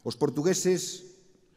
Os portugueses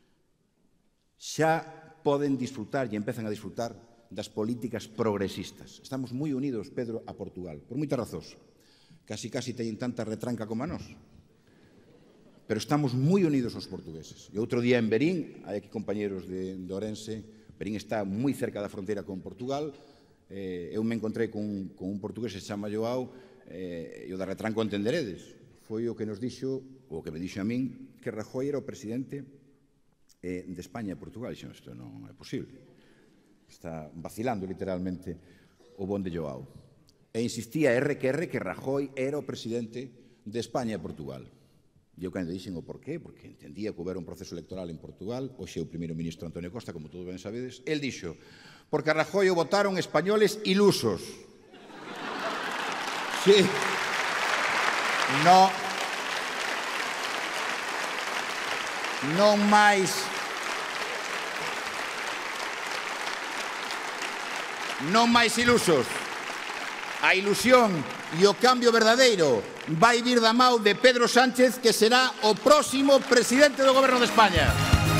xa poden disfrutar e empezan a disfrutar das políticas progresistas. Estamos moi unidos, Pedro, a Portugal, por moitas razóns. Casi teñen tanta retranca como a nós. Pero estamos moi unidos os portugueses. E outro día en Verín, hai aquí compañeros de Ourense, Verín está moi cerca da fronteira con Portugal, eu me encontrei con un portugués que se chama Joao, e o da retranco entenderedes. Foi o que nos dixo, ou que me dixo a min, que Rajoy era o presidente de España e Portugal. Dixo, isto non é posible. Está vacilando literalmente o bon de Joao. E insistía que Rajoy era o presidente de España e Portugal. E eu cando dixen o porqué, porque entendía que houbera un proceso electoral en Portugal, hoxe o primeiro ministro Antonio Costa, como todos ben sabedes, el dixo, porque a Rajoy o votaron españoles ilusos. Sí. Non máis ilusos. A ilusión e o cambio verdadeiro vai vir da mão de Pedro Sánchez, que será o próximo presidente do Goberno de España.